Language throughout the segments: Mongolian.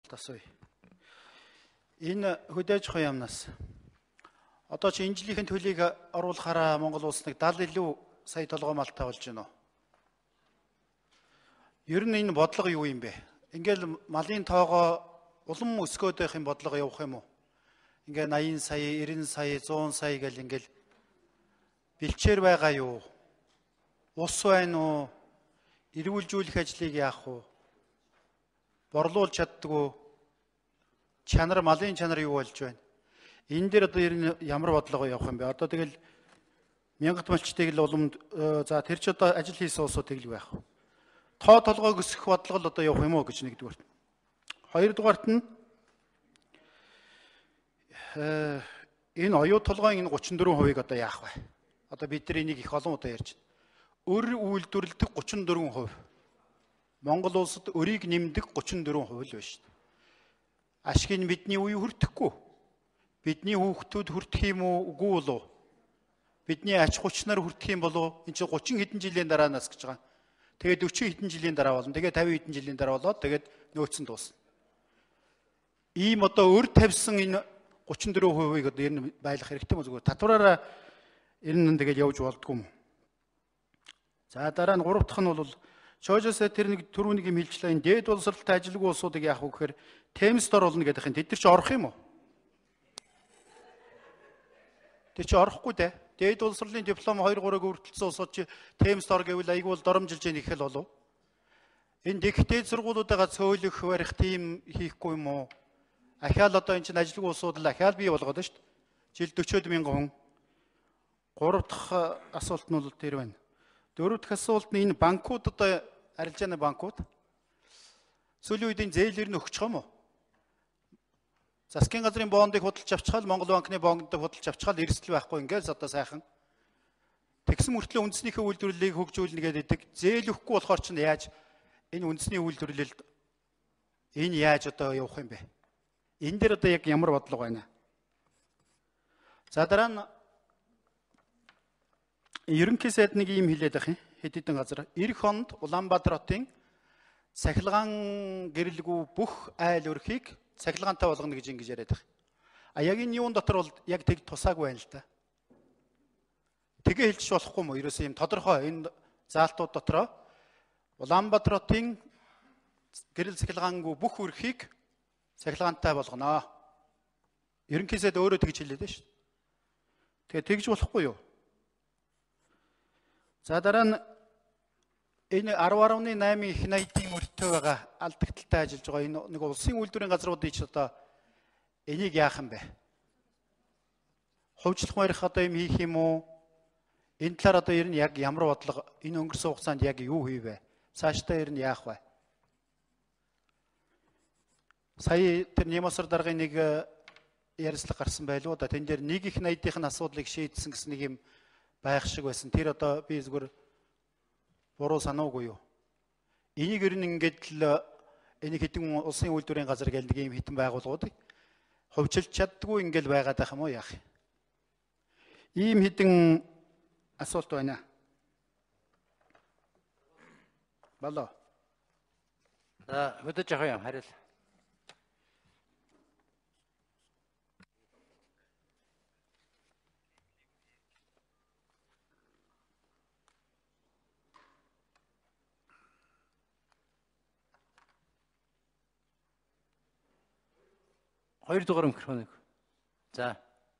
Асууя. Энэ хөдөөж ах яамнаас одоо чи энэ жилийн төлийг оруулахаараа Монгол улс нэг 70 илүү сая толгой малтай болж байна уу? Ер нь энэ бодлого юу юм бэ? Ингээл малын тоогоо улам өсгөөд байх юм бодлого явах юм уу? Ингээ 80 сая, 90 сая, 100 сая гэл ингээл бэлчээр байгаа юу? Ус байна уу? Эрүүлжүүлэх ажлыг яах вэ? Борлуулж чаддгүй чанар, малын чанар юу болж байна? Энэ дээр одоо ер нь ямар бодлого явах юм бэ? Одоо тэгэл мянгат малчтыг л уламд за тэр ч одоо ажил хийсэн улсуудыг л байх. Тоо толгойг өсгөх бодлого л одоо явах юм уу гэж нэгдүгээрт. Хоёрдугаарт нь энэ оюу толгойн энэ 34% одоо яах вэ? Одоо бид нар энийг их олон удаа ярьж байна. Өр үйлдвэрлэдэг 34%. Монгол улсад өрийг нэмдэг 34% л байна шүү дээ. Ашиг нь бидний үе хүртэхгүй. Бидний хүүхдүүд хүртэх юм уу, үгүй болов? Бидний аж хүчнэр хүртэх юм болов? Энд чинь 30 хэдэн жилийн дараанаас гэж байгаа. Тэгээд 40 хэдэн жилийн дараа болно. Тэгээд 50 хэдэн жилийн дараа болоод тэгээд нөөцөн дуусна. Ийм одоо өр тавьсан энэ 34%-ийг одоо ер нь байлгах хэрэгтэй мө зүгээр татвараараа ер нь тэгээд явж болдгүй юм. За дараа нь 3 дахь нь бол Чойжосоо тэр нэг түрүүнийг юм хэлжлээ. Энэ дээд боловсралтай ажилгүй улсуудыг яах вэ гэхээр Темст оруулна гэдэг юм. Тэд нар ч орох юм уу? Тэд чи орохгүй дээ. Дээд боловсролын диплом 2-3-ыг өртөлдсөн улсууд чи Темст ор гэвэл айгүй бол доромжилж яах хэл болов. Энэ дэгтээд сургуулиудаа цөөлөх барих тийм хийхгүй юм уу? Ахаал одоо энэ чинь ажилгүй улсууд л ахаал бий болгоод шүү дээ. Жил 40 мянган хүн. 3 дахь асуулт нь бол тэр байна. 4 дахь асуулт нь энэ банкуд одоо арилжааны банкуд сүүлийн үед энэ зээлэр нь өгч байгаа юм уу? Засгийн газрын бондыг худалдаж авчихал Монгол банкны бондыг худалдаж авчихал эрсдэл байхгүй ингээс одоо сайхан. Тэгсэн мөртлөө үндэснийхээ үйлдвэрлэлийг хөгжүүлнэ гэдэг зээл өгөхгүй болохоор ч яаж энэ үндэсний үйлдвэрлэлд энэ яаж одоо явах юм бэ? Энэ дээр одоо яг ямар бодлого байна? За дараа нь ерөнхий сайд нэг юм хэлээд байх юм. Хэд хэдэн газар. Ирэх хонд Улаанбаатар хотын цахилгаан гэрэлгүй бүх айл өрхийг цахилгаантай болгоно гэж ингэж яриад байх. А яг энэ юун дотор бол яг тэг тусаагүй байна л да. Тэгээ хэлчих болохгүй мó? Ерөөсөө юм тодорхой энэ заалтууд дотроо Улаанбаатар хотын гэрэл цахилгаангүй бүх өрхийг цахилгаантай болгоно. Ерөнхий сайд өөрөө тэгж хэлээд байна шүү. Тэгээ тэгж болохгүй юу? За дараа нь энэ 10.8 их найдын мөртөө байгаа алдагдaltaй ажиллаж байгаа энэ нэг улсын үйлдвэрийн газруудыг ч одоо энийг яах юм бэ? Хөгжлөх марих одоо юм хийх юм уу? Энэ талаар одоо ер нь яг ямар бодлого энэ өнгөрсөн хугацаанд яг юу хийвэ? Цаашдаа ер нь яах вэ? Сая тэр Нямосар даргын нэг ярилцлага гарсан байлуу да. Тэн дээр нэг их найдын асуудлыг шийдсэн гэсэн нэг юм байх шиг байсан. Тэр одоо би зүгээр буруу санаагүй юу? Энийг ер нь ингээд л энийг хэдэн улсын үйлдвэрийн газар гэл нэг юм хитэн байгууллагуудыг хувьчилж чаддгүй ингээл байгаад байх юм уу яах юм? Ийм хитэн асуулт байна. Болоо. За хөдөөж явах юм хариул. Хоёр дугаар микрофоныг. За.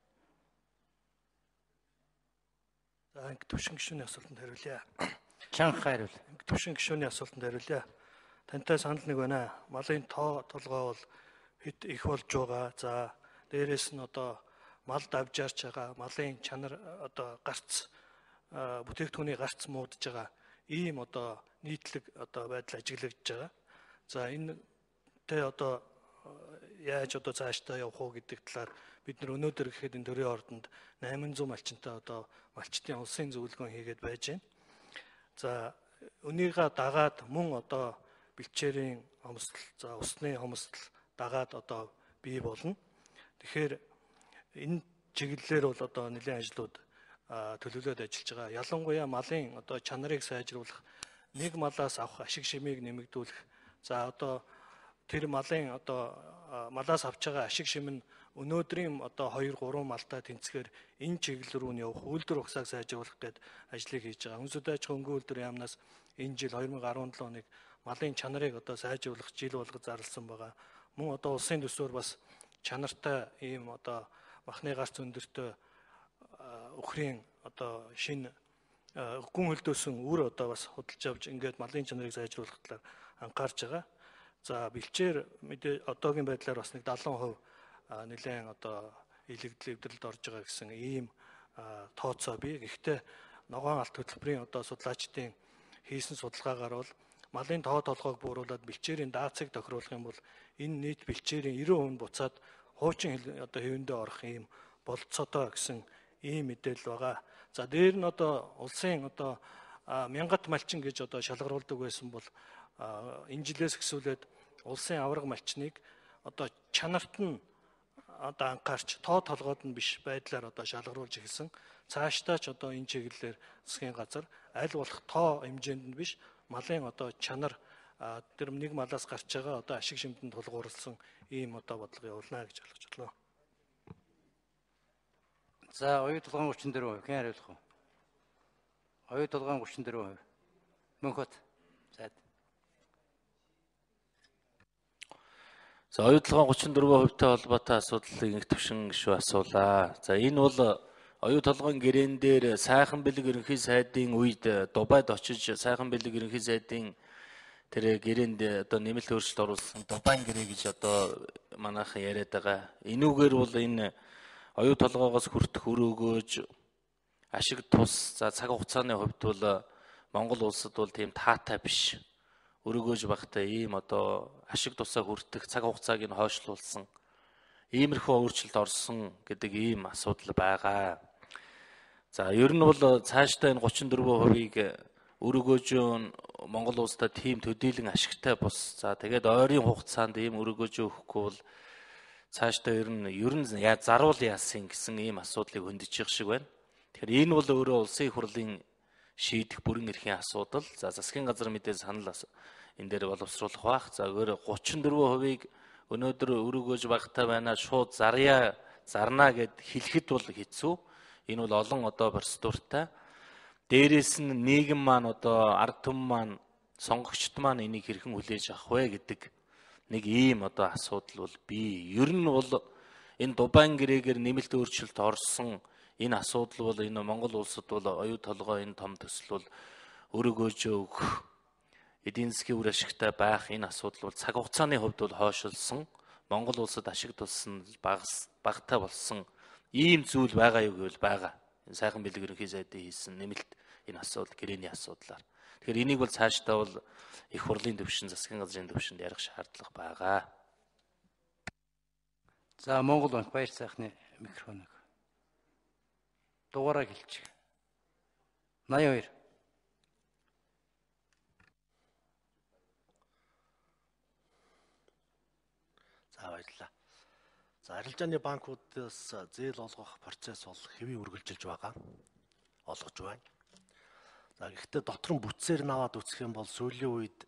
За ингэ төвшин гишүүний асуултанд хариулъя. Чанга хариул. Ингэ төвшин гишүүний асуултанд хариулъя. Тантай санал нэг байна. Малын тоо толгой бол хэд их болж байгаа. За дээрэс нь одоо малд авж ярч байгаа. Малын чанар одоо гарц бүтээгдэхүүний гарц муудж байгаа. Ийм одоо нийтлэг одоо байдал ажиглагдж байгаа. За энэ тэ одоо яаж одоо цаашдаа явах уу гэдэг талаар бид нар өнөөдөр гэхэд энэ төрийн ордонд 800 малчинтай одоо малчтын улсын зөвлөгөөн хийгээд байж байна. За өнийгөө дагаад мөн одоо бэлчээрийн хомсдол, за усны хомсдол дагаад одоо бий болно. Тэгэхээр энэ чиглэлээр бол одоо нэлээд ажлууд төлөвлөд ажиллаж байгаа. Ялангуяа малын одоо чанарыг сайжруулах, нэг малаас авах ашиг шимийг нэмэгдүүлэх. За одоо тэр малын одоо малаас авч байгаа ашиг шим нь өнөөдрийн одоо 2 3 малтай тэнцэхээр энэ чиглэл рүү нь явах үйлдвэр ухсааг сайжруулах гээд ажлыг хийж байгаа. Хүнсүд аж ахуйн хөнгөн үйлдвэр яамнаас энэ жил 2017 оныг малын чанарыг одоо сайжруулах жил болго зарласан байгаа. Мөн одоо улсын төсвөр бас чанартай ийм одоо махны гарц өндөртөө өхрийн одоо шинэ гүн хөлдөөсөн үр одоо бас худалдаж авч ингээд малын чанарыг сайжруулах талаар анхаарч байгаа. За бэлчээр мэдээ одоогийн байдлаар бас нэг 70% нэлээд одоо илэгдэл эвдрэлд орж байгаа гэсэн ийм тооцоо бий. Гэхдээ ногоон алт хөтөлбөрийн одоо судлаачдын хийсэн судалгаагаар бол малын тоо толгойг бууруулад бэлчээрийн даацыг тохируулах юм бол энэ нийт бэлчээрийн 90% нь буцаад хуучин одоо хэвэндээ орох ийм болцоотой гэсэн ийм мэдээлэл байгаа. За дээр нь одоо улсын одоо мянгат малчин гэж одоо шалгаруулдаг байсан бол энэ жилээс эхсүүлээд улсын авраг малчныг одоо чанарт нь одоо анхаарч тоо толгойд нь биш байдлаар одоо шалгаруулж эхэлсэн. Цаашдаа ч одоо энэ чиглэлээр засгийн газар аль болох тоо хэмжээнд нь биш малын одоо чанар тэр нэг малаас гарч байгаа одоо ашиг шимтэнд тулгуурласан ийм одоо бодлого явуулна гэж ойлгож байна. За оюу толгойн 34%. Хэн хариулах вэ? Оюу толгойн 34%. Мөнхөт. За. За оюу толгойн 34%-тай холбоотой асуудлыг их төвшин гишүү асуулаа. За энэ бол оюу толгойн гэрээн дээр сайхан бэлэг ерөнхий сайдын үед Дубайд очиж сайхан бэлэг ерөнхий сайдын тэр гэрээнд одоо нэмэлт өөрчлөлт оруулсан Дубайн гэрээ гэж одоо манайхан яриад байгаа. Энүүгээр бол энэ оюу толгойгоос хүртэх өрөөгөөж ашиг тус за цаг хугацааны хувьд бол Монгол улсад бол тийм таатай биш. Өрөөгөөж багтаа ийм одоо ашиг тусаа хүртэх цаг хугацааг нь хойшлуулсан иймэрхүү өөрчлөлт орсон гэдэг ийм асуудал байгаа. За ер нь бол цаашдаа энэ 34%-ийг өрөөгөөжөө Монгол улсад тийм төдийлөн ашигтай бус. За тэгээд ойрын хугацаанд ийм өрөөгөөжөө өгөхгүй бол цаашдаа ер нь заруул яасан гэсэн ийм асуудлыг хөндөж шиг байна. Тэгэхээр энэ бол өөрөө улсын их хурлын шийдэх бүрэн эрхийн асуудал. За засгийн газар мэдээ санал энэ дээр боловсруулах бах. За өөр 34%-ийг өнөөдөр өрөөгөөж багтаа байна. Шууд зарна гэд хэлэхэд бол хэцүү. Энэ бол олон одоо процедуртай. Дээрээс нь нийгэм маань одоо ард түмэн маань сонгогчд маань энийг хэрхэн хүлээж авах вэ гэдэг нэг ийм одоо асуудал бол бий. Ер нь бол энэ Дубайн гэрээгээр нэмэлт өөрчлөлт орсон энэ асуудал бол энэ Монгол улсад бол оюу толгой энэ том төсөл бол өрөөгөөжөө өгөх эдийн засгийн үр ашигтай байх энэ асуудал бол цаг хугацааны хувьд бол хойшилсан. Монгол улсад ашиг туссан багтаа болсон ийм зүйл байгаа юу гэвэл байгаа. Сайхан бэлэг ерөнхий сайдын хийсэн нэмэлт энэ асуудал гэрээний асуудлаар. Тэгэхээр энийг бол цаашдаа бол их хурлын төвшин засгийн газрын төвшөнд ярих шаардлага байгаа. За Монгол банк баяр сайхны микрофоныг дугаараа хэлчих. 82. За баярлалаа. За арилжааны банкудаас зээл олгох процесс бол хэвийн үргэлжилж байгаа. Олгож байна. За гэхдээ дотор нь бүтцээр наваад үсэх юм бол сүүлийн үед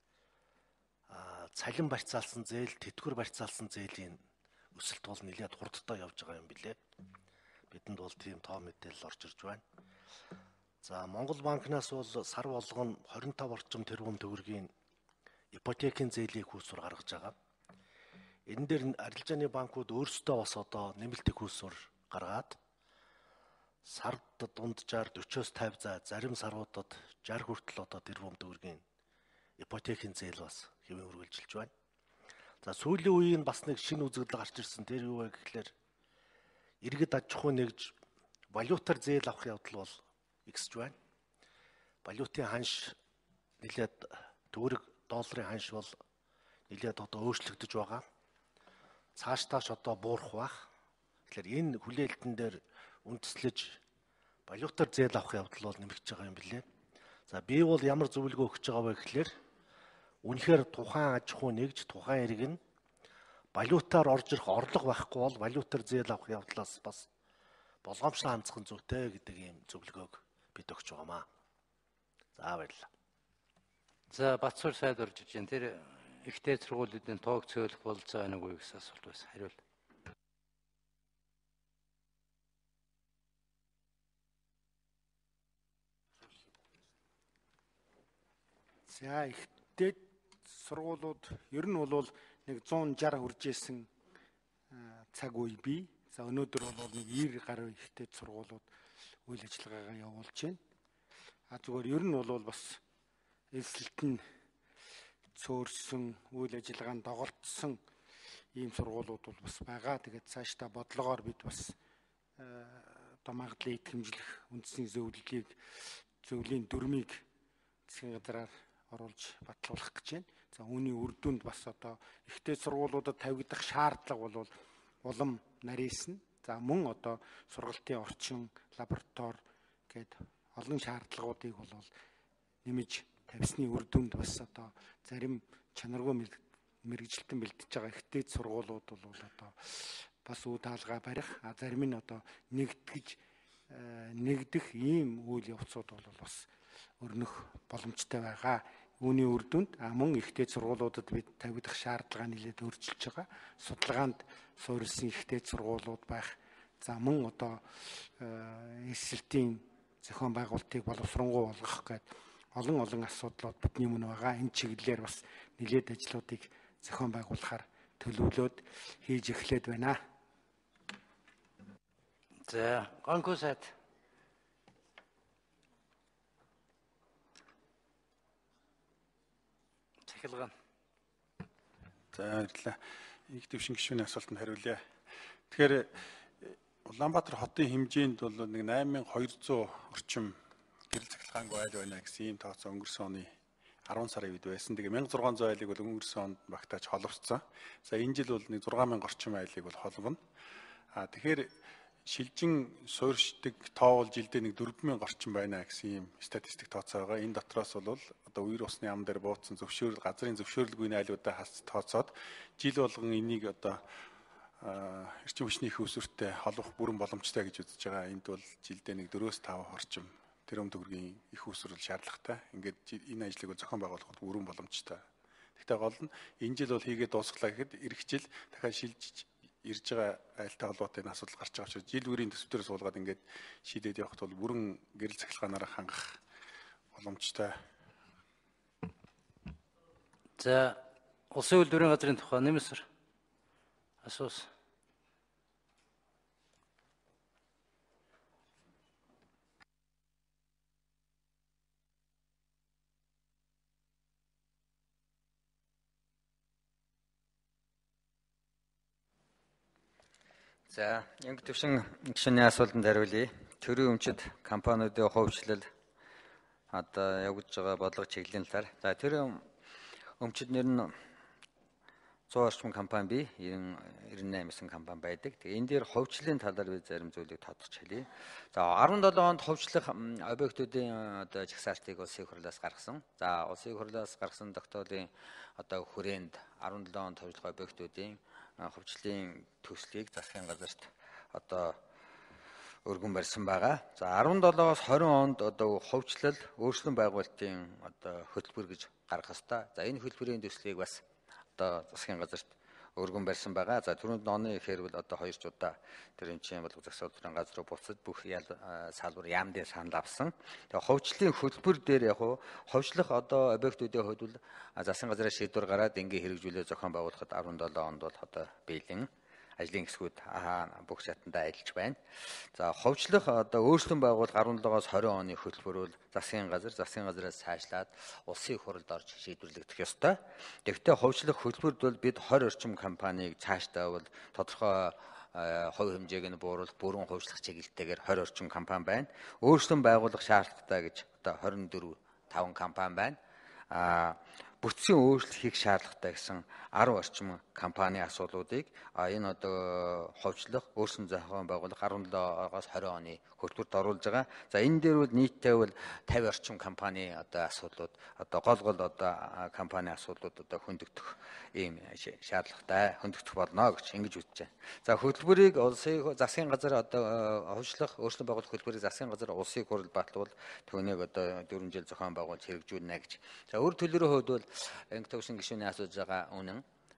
цалин барьцаалсан зээл, тэтгэвэр барьцаалсан зээлийн өсөлт бол нэлээд хурдтай явж байгаа юм билээ. Бидэнд бол тийм тоо мэдээлэл орж ирж байна. За Монгол банкнаас бол сар болгоно 25 орчим тэрбум төгрөгийн ипотекийн зээлийг хүүсвэр гаргаж байгаа. Энэ дээр арилжааны банкуд өөрсдөө бас одоо нэмэлт их хүүсвэр гаргаад сард дунджаар 40-оос 50 за зарим саруудад 60 хүртэл одоо тэрбум төгрөгийн ипотекийн зээл бас хэвэн үргэлжилж байна. За сүүлийн үеийн бас нэг шинэ үзэгдэл гарч ирсэн. Тэр юу вэ гэхлээр иргэд аж ахуй нэгж валютаар зээл авах явдал бол ихсэж байна. Валютын ханш нэлээд төгрөг долларын ханш бол нэлээд одоо өөрчлөгдөж байгаа. Цаашдаач одоо буурах бах. Тэгэхээр энэ хүлээлтэн дээр үндэслэж валютаар зээл авах явдал бол нэмэгдэж байгаа юм билээ. За би бол ямар зөвлөгөө өгч байгаа вэ гэхлээр үнэхээр тухайн аж ахуй нэгж тухайн иргэн нь валютаар орж ирэх орлого байхгүй бол валютаар зээл авах явдлаас бас болгоомжлон хандах нь зүйтэй гэдэг ийм зөвлөгөөг бид өгч байгаамаа. За баярлалаа. За Батсуур сайд орж иж байна. Тэр ихтэй сургуулиудын тоог цөөлөх бололцоо байна уу гэсэн асуулт байсан. Хариул. За ихтэй сургуулиуд ер нь бол нэг 160 хүрж исэн цаг үе бий. За өнөөдөр бол нэг 90 гаруй ихтэй сургуулиуд үйл ажиллагаагаа явуулж байна. Зүгээр ер нь бол бас эсэлт нь цөөрсөн үйл ажиллагаанд доголдсон ийм сургуулиуд бол бас байгаа. Тэгээд цаашдаа бодлогоор бид бас одоо магадлал итгэмжлэх үндэсний зөвлөлийн дүрмийг засгийн газраар оруулж батлуулах гэж байна. За үүний үр дүнд бас одоо ихтэй сургуулиудад тавигдах шаардлага бол улам нарийнсан. За мөн одоо сургалтын орчин, лаборатори гээд олон шаардлагуудыг бол нэмж тавьсны үр дүнд бас одоо зарим чанаргүй мэрэгжилтэн бэлдэж байгаа ихтэй сургуулиуд бол одоо бас үе таалгаа барих, зарим нь одоо нэгдэх ийм үйл явцууд бол бас өрнөх боломжтой байгаа. Үүний үр дүнд мөн ихтэй сургуулиудад бид тавигдах шаардлага нэлээд өөрчилж байгаа. Судалгаанд суурилсан ихтэй сургуулиуд байх. За мөн одоо эсэлтийн зохион байгуулалтыг боловсронгуй болгох гээд олон асуудлууд бидний мөн байгаа. Энэ чиглэлээр бас нэлээд ажлуудыг зохион байгуулахаар төлөвлөөд хийж эхлээд байна. За, гонхоо сайд. Цахилгаан. За баярлалаа. Их дэвшин гишүүний асуултанд хариулъя. Тэгэхээр Улаанбаатар хотын хэмжээнд бол нэг 8200 орчим гэрэл цахилгаангүй айл байна гэсэн ийм тооцоо өнгөрсөн оны 10 сарын үед байсан. Тэгээ 1600 айлыг бол өнгөрсөн онд багтааж холбогдсон. За энэ жил бол нэг 6000 орчим айлыг бол холбоно. Тэгэхээр шилжин суурьшдаг тоо бол жилдээ нэг 4000 орчим байна гэсэн ийм статистик тооцоо байгаа. Энэ дотроос бол одоо үер усны ам дээр бууцсан газрын зөвшөөрлгүй айлуудаа тооцоод жил болгон энийг одоо эрчим хүчний их усүртэй холбох бүрэн боломжтой гэж үзэж байгаа. Энд бол жилдээ нэг 4-5 орчим тэрбум төгрөгийн их усүрэл шаардлагатай. Ингээд энэ ажлыг зохион байгуулахад бүрэн боломжтой. Гэхдээ гол нь энэ жил бол хийгээд дуусглаа гэхэд эх жил дахиад шилжиж ирж байгаа айлтай холбоотой энэ асуудал гарч байгаа учраас жил бүрийн төсвөөр суулгаад ингээд шийдээд явахд бол бүрэн гэрэл цахилгаанаараа хангах боломжтой. За, улсын үйлдвэрийн газрын тухай нэмэсэр асуус. За, яг төвшин гишүүний асуултанд хариулъя. Төрийн өмчит компаниудын хувьчлал одоо явагдаж байгаа бодлого чиглэлийн талаар. За, төрийн өмчит нэр нь 100 орчим компани бий, 98 компани байдаг. Тэгээ энэ дээр хувьчлалын талаар би зарим зүйлийг тодорч хэлье. За 17 онд хувьчлах объектуудын одоо жагсаалтыг улсын хурлаас гаргасан. За улсын хурлаас гаргасан тогтоолын одоо хүрээнд 17 онд хувьчлах объектуудын хувьчлалын төслийг засгийн газарт одоо өргөн барьсан байгаа. За 17-оос 20 онд одоо хувьчлал өөрчлөлт байгуулалтын одоо хөтөлбөр гэж гаргах ёстой. За энэ хөтөлбөрийн төслийг бас одоо засгийн газарт өргөн барьсан байгаа. За түрүүнд оны ихээр бол одоо 2 удаа тэр эмчийн бодлого засгийн газрын газар руу буцаж бүх салбар яамдын санал авсан. Тэгээ хувьчлалын хөтөлбөр дээр яг хувьчлах одоо объектуудын хувьд бол засгийн газрын шийдвэр гараад ингээ хэрэгжүүлээ зохион байгуулахад 17 онд бол одоо биелэн ажлын хэсгүүд бүх шатандаа ажиллаж байна. За хувьчлах одоо өөрчлөлт байгуулах 17-оос 20 оны хөтөлбөр бол засгийн газраас цаашлаад улсын хурлд орж шийдвэрлэгдэх ёстой. Тэгэхдээ хувьчлах хөтөлбөрд бол бид 20 орчим компанийг цаашдаа бол тодорхой хувь хэмжээг нь бууруулах бүрэн хувьчлах чиглэлтэйгээр 20 орчим компани байна. Өөрчлөлт байгуулах шаардлагатай гэж одоо 24-5 компани байна. Бүтцийн өөрчлөлт хийх шаардлагатай гэсэн 10 орчим компани асуудлуудыг энэ одоо хувьчлах, өөрсөн зохион байгуулах 17-оос 20 оны хөтөлбөрт оруулж байгаа. За энэ дээр бол нийтдээ бол 50 орчим компани одоо асуудлууд одоо гол одоо компани асуудлууд одоо хөндөгдөх ийм шаардлагатай хөндөгдөх болно гэж ингэж үзэж байна. За хөтөлбөрийг улсын засгийн газар одоо хувьчлах, өөрчлөлт байгуулах хөтөлбөрийг засгийн газар улсын хурал батлуул түүнийг одоо 4 жил зохион байгуулж хэрэгжүүлнэ гэж. За өөр төлөвлөрийн хувьд бол англи төвшин гишүүний асууж байгаа үнэн.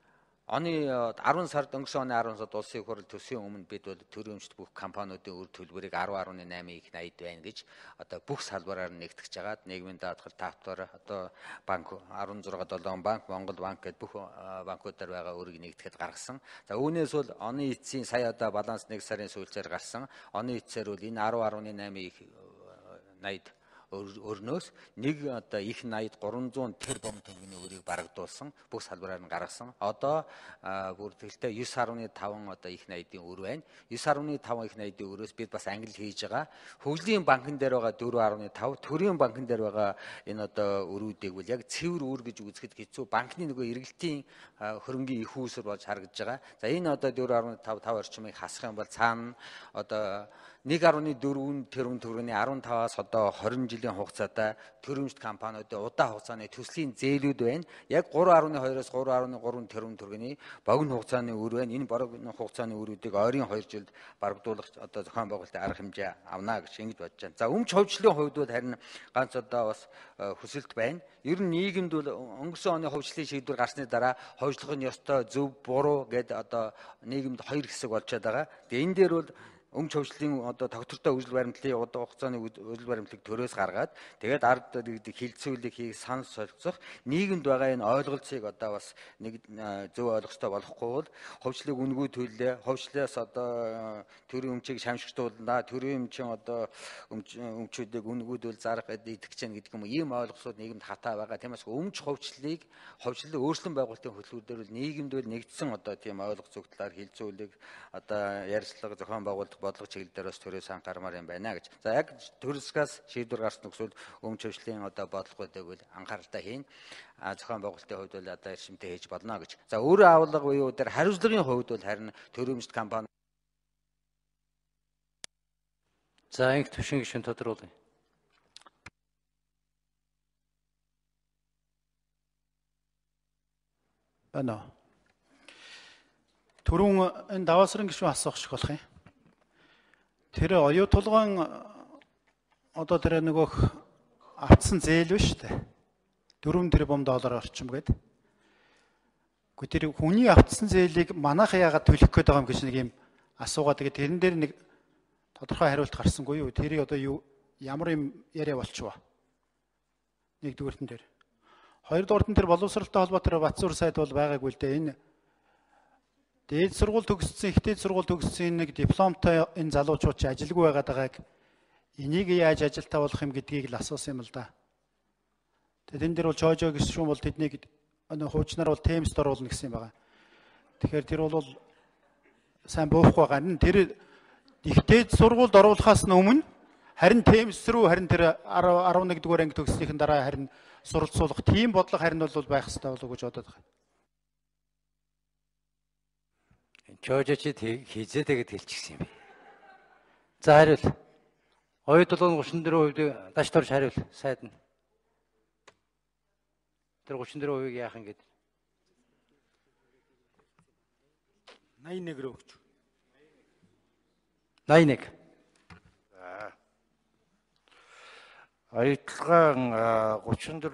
Оны 10 сард өнгөрсөн оны 10 сард улсын хурал төсвийн өмнө бид бол төрийн өмчт бүх компаниудын үр төлбөрийг 10.8 их 80 байна гэж одоо бүх салбараар нэгтгэж хагаад нийгмийн даатгал тавтар одоо банк 16-7 банк, Монгол банк гэдэг бүх банкудаар байгаа өрийг нэгтгэхэд гаргасан. За үүнээс бол оны эцсийн сая одоо баланс 1 сарын сүүлчээр гарсан. Оны эцсээр бол энэ 10.8 их 80 өрнөөс нэг одоо их 80 300 тэрбум төгрөгийн өрийг барагдуулсан бүх салбараар нь гаргасан. Одоо бүрдгэлтэй 9.5 одоо их 80-ийн өр байна. 9.5 их 80-ийн өрөөс бид бас англи хийж байгаа. Хөгжлийн банкн дээр байгаа 4.5, төрийн банкн дээр байгаа энэ одоо өрүүдийг бол яг цэвэр өр гэж үзэхэд хэцүү. Банкны нөгөө эргэлтийн хөрөнгийн их үүсвэр болж харагдж байгаа. За энэ одоо 4.5 орчмыг хасах юм бол цаана одоо 1.4 тэрбум төгрөгийн 15-аас одоо 20 жилийн хугацаатай төрөмжт компаниудын удаа хугацааны төслийн зээлүүд байна. Яг 3.2-оос 3.3 тэрбум төгрөгийн богино хугацааны өр байна. Энэ богино хугацааны өрүүдийг ойрын 2 жилд барагдуулах одоо зохион байгуулалтын арга хэмжээ авна гэж ингэж бодож байна. За өмч хувьчлалын хувьд бол харин ганц одоо бас хүсэлт байна. Ер нь нийгэмд бол өнгөрсөн оны хувьчлалын шийдвэр гарсны дараа хувьчлах нь ёстой зөв буруу гэдэг одоо нийгэмд хоёр хэсэг болчиход байгаа. Тэгээ энэ дээр бол өмч хувьчлалын одоо тогтвортой үйл баримтлалын удаа хугацааны үйл баримтлалыг төрөөс гаргаад тэгээд ард хилцүүлэг хийх санал солилцох нийгэмд байгаа энэ ойлголцыг одоо бас нэг зөв ойлгохтой болохгүй бол хувьчлалыг үнгүй төлөө хувьчлалаас одоо төрийн өмчийг шамшигтуулна төрийн өмчийн одоо өмчүүдийг үнгүүдүүл зарах идэх чинь гэдэг юм ийм ойлголцууд нийгэмд хатаа байгаа. Тиймээс өмч хувьчлалыг хувьчлалын өөрчлөлт байгуулалтын хөтөлбөр дээр бол нийгэмд бол нэгдсэн одоо тийм ойлголт зөвтлөөр хилцүүлэг одоо ярьцлага зохион байгуулалт бодлого чиглэлээр бас төрөөс анхаармаар юм байна гэж. За яг төрөлсгөөс шийдвэр гарсан нөхцөлд өмч хувьчлалын одоо бодлогуудыг бол анхааралтай хийн. Зохион байгуулалтын хувьд бол одоо эрчимтэй хийж болно гэж. За өөрөө авлага буюу дээр хариуцлагын хувьд бол харин төрөмжт компани. За англи төвшин гишүүн тодруулъя. Байна. Түрүүн энэ даваасрын гишүүн асуух шиг болох юм. Тэр оюу тулгаан одоо тэр нөгөөх автсан зээл биш үү? 4 тэрбум доллар орчим гээд. Гэхдээ тэр хүний автсан зээлийг манайхан яагаад төлөх гээд байгаа юм гэж нэг юм асуугаад тэгээд тэрэн дээр нэг тодорхой хариулт гарсангүй юу? Тэр одоо юу ямар юм яриа болчихвоо? Нэгдүгээртэн дээр. Хоёрдугаарт нь тэр боловсролтой холбоотой Батцуур сайд бол байгаагүй л дээ. Энэ дээд сургууль төгссөн, ихтэй сургууль төгссөн нэг дипломтой энэ залуучууд чи ажилгүй байгааг энийг яаж ажилтаа болох юм гэдгийг л асуусан юм л да. Тэгээд энэ дэр бол Жожо гişүүн бол тэднийг хуучнаар бол темст оруулна гэсэн юм байгаа. Тэгэхээр тэр бол сайн буухгүй байгаа. Тэр ихтэй сургуульд оруулахаас өмнө харин темст рүү харин тэр 11 дугаар анги төгснөхийн дараа харин суралцуулах тийм бодлого харин бол байх хэрэгтэй болов уу гэж бодоод байгаа. Жожочид хийзээ тэгээд хэлчихсэн юм бэ. За хариул. Оюу тулгаан 34% даш торж хариул сайд нь. Тэр 34%-ийг яах юм гээд. 81 рүү өгч. 81. Оюутлагын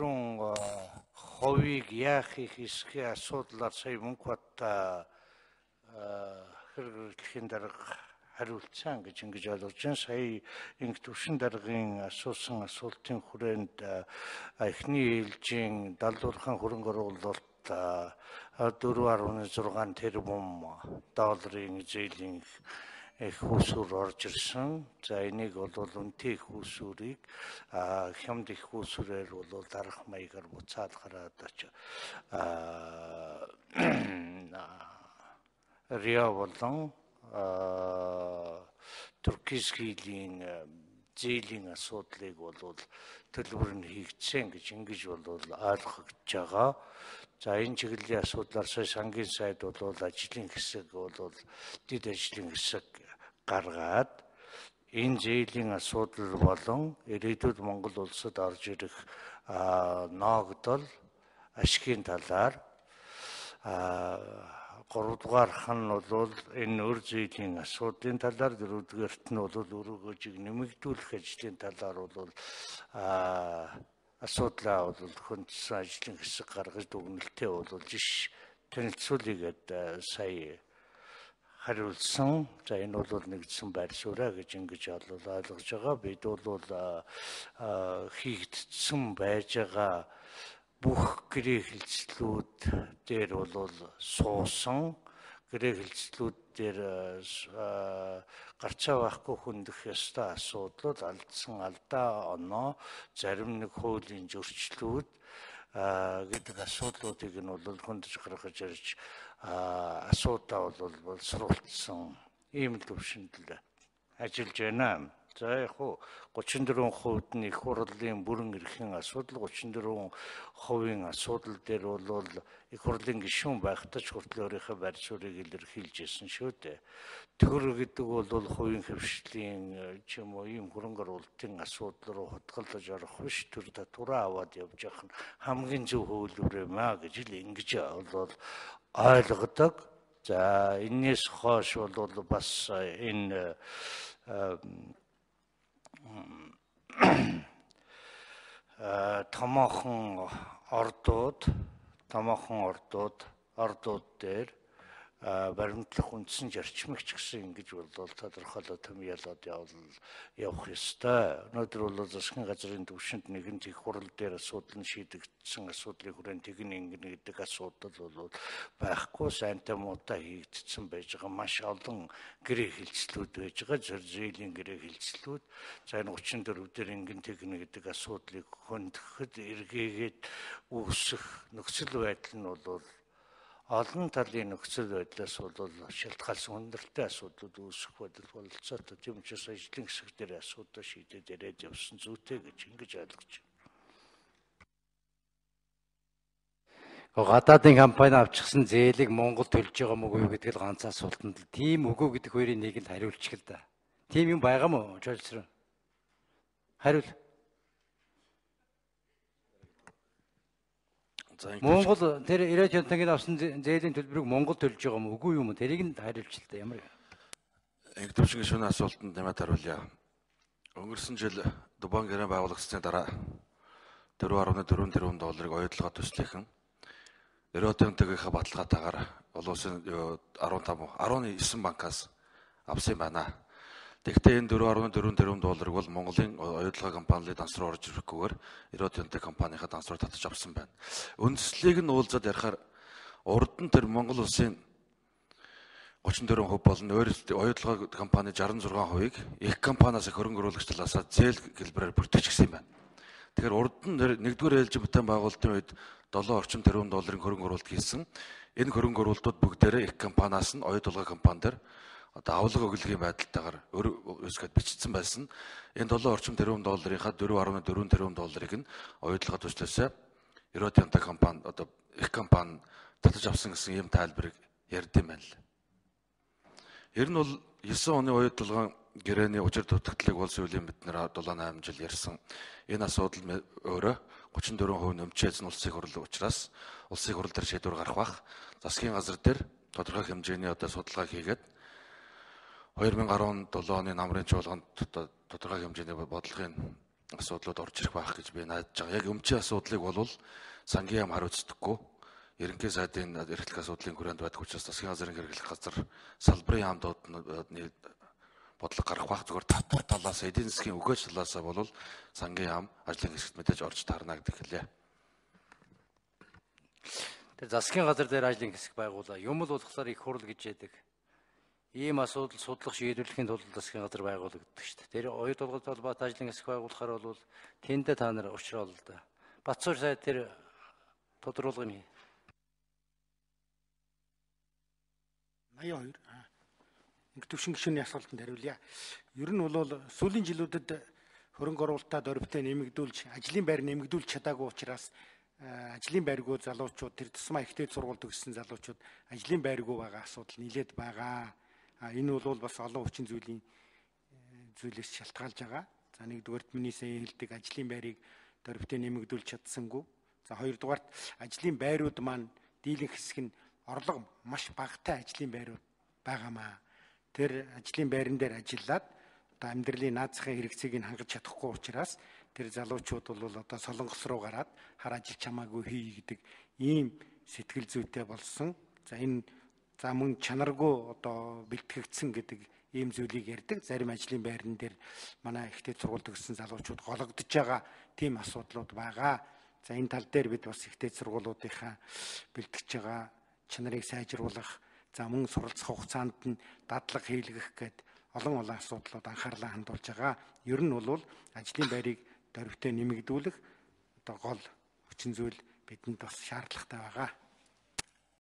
34%-ийг яах их эсхийн асуудлаар сая Мөнхбат хэрэглэхийн дарга хариулцсан гэж ингэж ойлгож байна. Сая англи төвшин даргын асуусан асуултын хүрээнд эхний ээлжийн далдуурхан хөрөнгө оруулалт 4.6 тэрбум долларын зээлийн их усүр орж ирсэн. За энийг бол үнэтэй их усүрийг хямд их усүрээр бол дарах маягаар буцаал гараад Риа болон Туркийскилийн зээлийн асуудлыг бол төлөвлөр нь хийгдсэн гэж ингэж бол ойлгогдож байгаа. За энэ чиглэлийн асуудлаар сая сангийн сайд бол ажлын хэсэг бол дэд ажлын хэсэг гаргаад энэ зээлийн асуудал болон ирээдүйд Монгол улсад орж ирэх ноогдол ашигын талаар 3-дугаарх нь бол энэ өр зээлийн асуудлын талаар, 4-дугаарт нь бол өрөөгөөжийг нэмэгдүүлэх ажлын талаар бол асуудлаа бол хөндсөн ажлын хэсэг гаргаж дүгнэлтээ болуулж танилцуулъя гэд сая хариулсан. За энэ бол нэгдсэн байр суурь гэж ингэж ойлгож байгаа. Бид бол хийгдсэн байж байгаа бүх гэрээ хэлцлүүд дээр бол суусан. Гэрээ хэлцлүүд дээр гарцаа байхгүй хөндөх ёстой асуудлууд, алдсан алдаа оноо, зарим нэг хуулийн зөрчлүүд гэдэг асуудлуудыг нь бол хөндөж гаргаж ирж асуудаа бол боловсруулсан ийм төвшөндөл ажиллаж байна. За яг хуу 34% нь их хурлын бүрэн эрхийн асуудал, 34% асуудал дээр бол их хурлын гишүүн байхдаа ч хүртэл өөрийнхөө байр суурийг илэрхийлж ирсэн шүү дээ. Төр гэдэг бол хувийн хөвшлийн ч юм уу ийм хөрөнгө оруулалтын асуудал руу хутгалж орох биш, төр татвараа аваад явж явах нь хамгийн зөв хөвлөр юм аа гэж л ингэж бол ойлгодог. За энэс хойш бол бас энэ томоохон ордууд дээр баримтлах үндсэн зарчмыг ч гэсэн ингэж бол тодорхойлоод томьёолоод явах ёстой. Өнөөдөр бол засгийн газрын түвшинд нэгэн их хурал дээр асуудал нь шийдэгдсэн асуудлын хүрээнд тэгнэ ингэнэ гэдэг асуудал бол байхгүй. Сайнтай муутай хийгдсэн байж байгаа маш олон гэрээ хэлцлүүд байж байгаа. Зэлийн гэрээ хэлцлүүд. За энэ 34 дээр ингэн тэгнэ гэдэг асуудлыг хөндөөхөд эргээгээд үүсэх нөхцөл байдал нь бол олон талын нөхцөл байдлаас бол шалтгаалсан хүндрэлтэй асуудлууд үүсэх байдал бололцоотой. Тийм учраас ажлын хэсэг дээр асуудал шийдээд яриад явсан зүйтэй гэж ингэж ойлгож байна. Гадаадын компани авчихсан зээлийг Монгол төлж байгаа мөг үү гэдэг л ганц асуултанд л тийм үгүй гэдэг хоёрын нэгэнд хариулчих л да. Тийм юм байгаа мó Жолсроо? Хариул. Монгол тэр 90 тоног авсан зээлийн төлбөрийг Монгол төлж байгаа юм үгүй юм уу? Тэрийг нь хариулж л да. Ямар Инх төвшин гишүүний асуултанд нэмээд хариулъя. Өнгөрсөн жил Дубан гэрээ байгуулагдсны дараа 4.4 тэрбум долларыг оюутлага төслийнхэн Эротонтойгийнхаа баталгаатаагаар олон улсын 19 банкаас авсан байна. Тэгэхдээ энэ 4.4 тэрбум долларыг бол Монголын оюутлага компанийн дансруу орж ирэхгүйгээр Эротонтой компанийхаа дансруу татаж авсан байна. Үндслийг нь уулзаад ярихаар урд нь тэр Монгол улсын 34% болон оюутлага компани 66%-ийг их компаниас их хөрөнгө оруулагч талаас зээл гэлбэрээр бүртгэжсэн юм байна. Тэгэхээр урд нь 1-р ээлжин бүтээн байгуулалтын үед 7 орчим тэрбум долларын хөрөнгө оруулалт хийсэн. Энэ хөрөнгө оруулалтууд бүгдээрээ их компаниас нь оюутлага компани дээр авлага өглөгийн байдалтайгаар өөрсгөд бичсэн байсан. Энэ 7 орчим тэрбум долларынхаа 4.4 тэрбум долларыг нь оюутлага төслөөсөө Эротонтой компани их компани татаж авсан гэсэн ийм тайлбарыг ярьд юм байна л. Ер нь бол 9 оны оюутлага гэрээний учир дутагдлыг улс үеийн бид нэр 7-8 жил ярьсан. Энэ асуудал өөрөө 34% нэмчээсэн улсын хурал учраас улсын хурал дээр шийдвэр гарах бах. Засгийн газар дээр тодорхой хэмжээний судалгаа хийгээд 2017 оны намрын чуулганд тодорхой хэмжээний бодлогын асуудлууд орж ирэх байх гэж би найдаж байгаа. Яг өмчийн асуудлыг бол сангийн яам хариуцдаггүй. Ерөнхий сайдын эрхлэх асуудлын хүрээнд байдаг учраас засгийн газрын хэрэглэх газар салбарын яамдууд бодлого гарах байх. Зөвхөн татвар талаас, эдийн засгийн өгөөж талаас бол сангийн яам ажлын хэсэгт мэдээж орж таарна гэдэг хэлье. Тэр засгийн газар дээр ажлын хэсэг байгуулаа. Юм л болохоор их хурал гэж яддаг. Ийм асуудал судлах шийдвэрлэхийн тулд засгийн газар байгуулагддаг шүү дээ. Тэр оюутлага холбоотой ажлын хэсэг байгуулахаар бол тэндээ та нар уулзрал л да. Батцуур сайд тэр тодруулга юм. 82. Инх төвшин гишүүний асуултанд хариулъя. Ер нь бол сүүлийн жилүүдэд хөрөнгө оруулалтаа дөрвтэй нэмэгдүүлж, ажлын байр нэмэгдүүлж чадаагүй учраас ажлын байргуу залуучууд тэр тусмаа ихтэй сургууль төгссөн залуучууд ажлын байргуу байгаа асуудал нэлээд байгаа. Энэ бол бас олон хүчин зүйлээс шалтгаалж байгаа. За нэгдүгээрт миний сая хэлдэг ажлын байрыг дөрвтөө нэмэгдүүлж чадсангүй. За хоёрдугаарт ажлын байрууд маань дийлэнх хэсэг нь орлого маш багатай ажлын байрууд байгаамаа. Тэр ажлын байран дээр ажиллаад одоо амьдралын наацхийн хэрэгцээг нь хангаж чадахгүй учраас тэр залуучууд бол одоо Солонгос руу гараад хар ажил чамаагүй хий гэдэг ийм сэтгэл зүйтэй болсон. За энэ мөн чанаргүй одоо бэлтгэгдсэн гэдэг ийм зүйлийг ярьдаг. Зарим ажлын байран дээр манай ихтэй сургууль төгссөн залуучууд гологдож байгаа тийм асуудлууд байгаа. За энэ тал дээр бид бас ихтэй сургуулиудынхаа бэлтгэж байгаа чанарыг сайжруулах, за мөн суралцах хугацаанд нь дадлаг хийлгэх гээд олон асуудлууд анхаарлаа хандуулж байгаа. Ер нь бол ажлын байрыг дөрвтөө нэмэгдүүлэх одоо гол хүчин зүйл бидэнд бас шаардлагатай байгаа.